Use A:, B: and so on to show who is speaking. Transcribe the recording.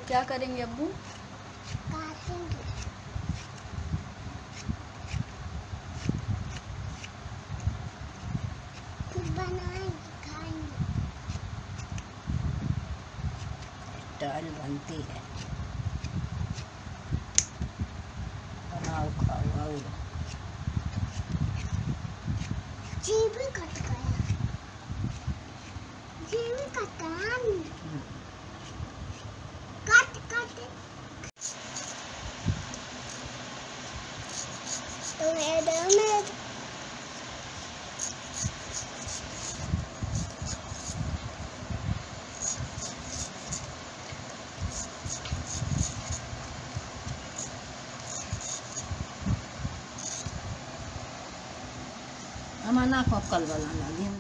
A: क्या करेंगे अब्बू?
B: काटेंगे। फिर बनाएंगे, खाएंगे।
C: दाल बनती है, बनाओ खाओ आओ।
B: जी भी कट गया, जी भी कट गया। कट कट तो मैडम
C: अमाना को कल वाला ना